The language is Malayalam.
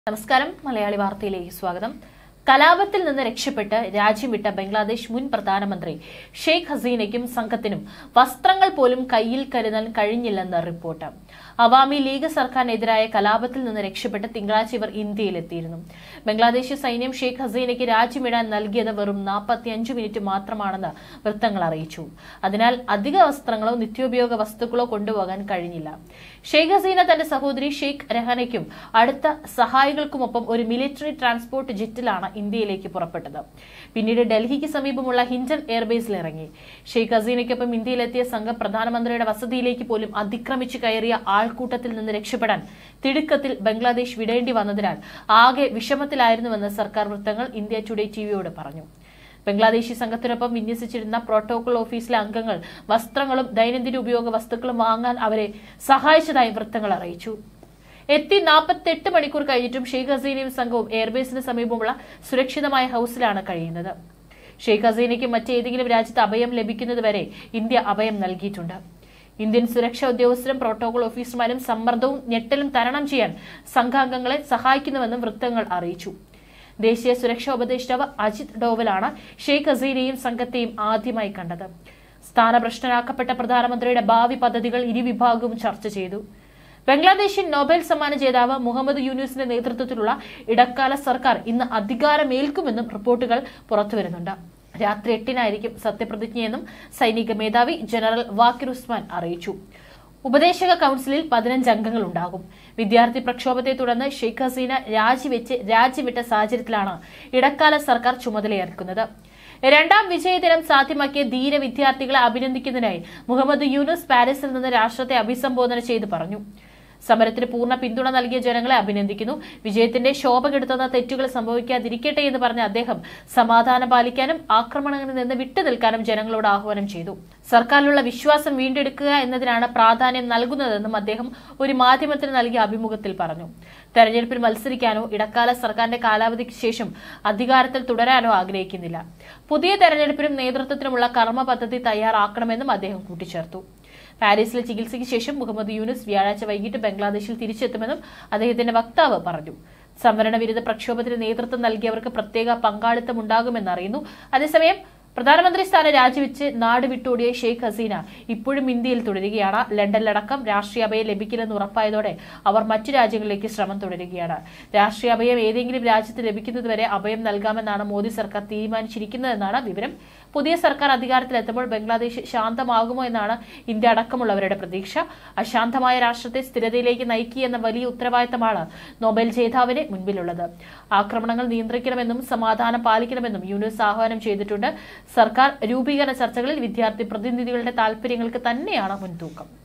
നമസ്കാരം മലയാളി വാർത്തയിലേക്ക് സ്വാഗതം. കലാപത്തിൽ നിന്ന് രക്ഷപ്പെട്ട് രാജ്യം വിട്ട ബംഗ്ലാദേശ് മുൻ പ്രധാനമന്ത്രി ഷെയ്ഖ് ഹസീനയ്ക്കും സംഘത്തിനും വസ്ത്രങ്ങൾ പോലും കയ്യിൽ കരുതാൻ കഴിഞ്ഞില്ലെന്ന് റിപ്പോർട്ട്. അവാമി ലീഗ് സർക്കാരിനെതിരായ കലാപത്തിൽ നിന്ന് രക്ഷപ്പെട്ട് തിങ്കളാഴ്ച ഇവർ ഇന്ത്യയിലെത്തിയിരുന്നു. ബംഗ്ലാദേശ് സൈന്യം ഷെയ്ഖ് ഹസീനയ്ക്ക് രാജ്യം വിടാൻ നൽകിയത് വെറും 45 മിനിറ്റ് മാത്രമാണെന്ന് വൃത്തങ്ങൾ അറിയിച്ചു. അതിനാൽ അധിക വസ്ത്രങ്ങളോ നിത്യോപയോഗ വസ്തുക്കളോ കൊണ്ടുപോകാൻ കഴിഞ്ഞില്ല. ഷെയ്ഖ് ഹസീന തന്റെ സഹോദരി ഷെയ്ഖ് രഹാനയ്ക്കും അടുത്ത സഹായികൾക്കുമൊപ്പം ഒരു മിലിറ്ററി ട്രാൻസ്പോർട്ട് ജെറ്റിലാണ് ഇന്ത്യയിലേക്ക് പുറപ്പെട്ടത്. പിന്നീട് ഡൽഹിക്ക് സമീപമുള്ള ഹിൻഡൻ എയർബേസിൽ ഇറങ്ങി. ഷെയ്ഖ് ഹസീനയ്ക്കൊപ്പം ഇന്ത്യയിലെത്തിയ സംഘം പ്രധാനമന്ത്രിയുടെ വസതിയിലേക്ക് പോലും അതിക്രമിച്ചു കയറിയ ആൾക്കൂട്ടത്തിൽ നിന്ന് രക്ഷപ്പെടാൻ തിടുക്കത്തിൽ ബംഗ്ലാദേശ് വിടേണ്ടി വന്നതിനാൽ ആകെ വിഷമത്തിലായിരുന്നുവെന്ന് സർക്കാർ വൃത്തങ്ങൾ ഇന്ത്യ ടുഡേ ടിവിയോട് പറഞ്ഞു. ബംഗ്ലാദേശി സംഘത്തിനൊപ്പം വിന്യസിച്ചിരുന്ന പ്രോട്ടോകോൾ ഓഫീസിലെ അംഗങ്ങൾ വസ്ത്രങ്ങളും ദൈനംദിന ഉപയോഗ വസ്തുക്കളും വാങ്ങാൻ അവരെ സഹായിച്ചതായി വൃത്തങ്ങൾ അറിയിച്ചു. എത്തി 48 മണിക്കൂർ കഴിഞ്ഞിട്ടും ഷെയ്ഖ് ഹസീനയും സംഘവും എയർബേസിന് സമീപമുള്ള സുരക്ഷിതമായ ഹൌസിലാണ് കഴിയുന്നത്. ഷെയ്ഖ് ഹസീനയ്ക്ക് മറ്റേതെങ്കിലും രാജ്യത്ത് അഭയം ലഭിക്കുന്നതുവരെ ഇന്ത്യ അഭയം നൽകിയിട്ടുണ്ട്. ഇന്ത്യൻ സുരക്ഷാ ഉദ്യോഗസ്ഥരും പ്രോട്ടോകോൾ ഓഫീസർമാരും സമ്മർദ്ദവും ഞെട്ടലും തരണം ചെയ്യാൻ സംഘാംഗങ്ങളെ സഹായിക്കുന്നുവെന്നും വൃത്തങ്ങൾ അറിയിച്ചു. ദേശീയ സുരക്ഷാ ഉപദേഷ്ടാവ് അജിത് ഡോവലാണ് ഷെയ്ഖ് ഹസീനയും സംഘത്തെയും ആദ്യമായി കണ്ടത്. സ്ഥാനഭ്രഷ്ടനാക്കപ്പെട്ട പ്രധാനമന്ത്രിയുടെ ഭാവി പദ്ധതികൾ ഇരുവിഭാഗവും ചർച്ച ചെയ്തു. ബംഗ്ലാദേശിൻ നൊബേൽ സമ്മാന ജേതാവ് മുഹമ്മദ് യൂനുസിന്റെ നേതൃത്വത്തിലുള്ള ഇടക്കാല സർക്കാർ ഇന്ന് അധികാരമേൽക്കുമെന്നും റിപ്പോർട്ടുകൾ പുറത്തുവരുന്നുണ്ട്. രാത്രി 8-നായിരിക്കും സത്യപ്രതിജ്ഞയെന്നും സൈനിക മേധാവി ജനറൽ വാക്കിർ ഉസ്മാൻ അറിയിച്ചു. ഉപദേശക കൌൺസിലിൽ 15 അംഗങ്ങൾ ഉണ്ടാകും. വിദ്യാർത്ഥി പ്രക്ഷോഭത്തെ തുടർന്ന് ഷെയ്ഖ് ഹസീന രാജിവിട്ട സാഹചര്യത്തിലാണ് ഇടക്കാല സർക്കാർ ചുമതലയേൽക്കുന്നത്. രണ്ടാം വിജയദിനം സാധ്യമാക്കിയ ധീര വിദ്യാർത്ഥികളെ അഭിനന്ദിക്കുന്നതിനായി മുഹമ്മദ് യൂനുസ് പാരീസിൽ നിന്ന് രാഷ്ട്രത്തെ അഭിസംബോധന ചെയ്ത് പറഞ്ഞു. സമരത്തിന് പൂർണ്ണ പിന്തുണ നൽകിയ ജനങ്ങളെ അഭിനന്ദിക്കുന്നു. വിജയത്തിന്റെ ശോഭ കെടുത്തുന്ന തെറ്റുകൾ സംഭവിക്കാതിരിക്കട്ടെ എന്ന് പറഞ്ഞ അദ്ദേഹം സമാധാനം പാലിക്കാനും ആക്രമണങ്ങളിൽ നിന്ന് വിട്ടുനിൽക്കാനും ജനങ്ങളോട് ആഹ്വാനം ചെയ്തു. സർക്കാരിലുള്ള വിശ്വാസം വീണ്ടെടുക്കുക എന്നതിനാണ് പ്രാധാന്യം നൽകുന്നതെന്നും അദ്ദേഹം ഒരു മാധ്യമത്തിന് നൽകിയ അഭിമുഖത്തിൽ പറഞ്ഞു. തെരഞ്ഞെടുപ്പിൽ മത്സരിക്കാനോ ഇടക്കാല സർക്കാരിന്റെ കാലാവധിക്ക് ശേഷം അധികാരത്തിൽ തുടരാനോ ആഗ്രഹിക്കുന്നില്ല. പുതിയ തെരഞ്ഞെടുപ്പിനും നേതൃത്വത്തിനുമുള്ള കർമ്മ പദ്ധതി തയ്യാറാക്കണമെന്നും അദ്ദേഹം കൂട്ടിച്ചേർത്തു. പാരീസിലെ ചികിത്സയ്ക്ക് ശേഷം മുഹമ്മദ് യൂനുസ് വ്യാഴാഴ്ച വൈകിട്ട് ബംഗ്ലാദേശിൽ തിരിച്ചെത്തുമെന്നും അദ്ദേഹത്തിന്റെ വക്താവ് പറഞ്ഞു. സംവരണ വിരുദ്ധ പ്രക്ഷോഭത്തിന് നേതൃത്വം നൽകിയവർക്ക് പ്രത്യേക പങ്കാളിത്തം ഉണ്ടാകുമെന്നറിയുന്നു. അതേസമയം പ്രധാനമന്ത്രി സ്ഥാനം രാജിവെച്ച് നാട് വിട്ടോടിയ ഷെയ്ഖ് ഹസീന ഇപ്പോഴും ഇന്ത്യയിൽ തുടരുകയാണ്. ലണ്ടനിലടക്കം രാഷ്ട്രീയ അഭയം ലഭിക്കില്ലെന്ന് ഉറപ്പായതോടെ അവർ മറ്റു രാജ്യങ്ങളിലേക്ക് ശ്രമം തുടരുകയാണ്. രാഷ്ട്രീയ അഭയം ഏതെങ്കിലും രാജ്യത്ത് ലഭിക്കുന്നതുവരെ അഭയം നൽകാമെന്നാണ് മോദി സർക്കാർ തീരുമാനിച്ചിരിക്കുന്നതെന്നാണ് വിവരം. പുതിയ സർക്കാർ അധികാരത്തിലെത്തുമ്പോൾ ബംഗ്ലാദേശ് ശാന്തമാകുമോ എന്നാണ് ഇന്ത്യ അടക്കമുള്ളവരുടെ പ്രതീക്ഷ. അശാന്തമായ രാഷ്ട്രത്തെ സ്ഥിരതയിലേക്ക് നയിക്കുകയെന്ന വലിയ ഉത്തരവാദിത്തമാണ് നൊബേൽ ജേതാവിന് മുൻപിലുള്ളത്. ആക്രമണങ്ങൾ നിയന്ത്രിക്കണമെന്നും സമാധാനം പാലിക്കണമെന്നും യൂനുസ് ആഹ്വാനം ചെയ്തിട്ടുണ്ട്. സർക്കാർ രൂപീകരണ ചർച്ചകളിൽ വിദ്യാർത്ഥി പ്രതിനിധികളുടെ താൽപര്യങ്ങൾക്ക് തന്നെയാണ് മുൻതൂക്കം.